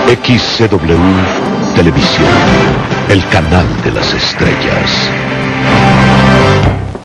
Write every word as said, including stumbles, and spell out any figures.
X C W Televisión, el canal de las estrellas.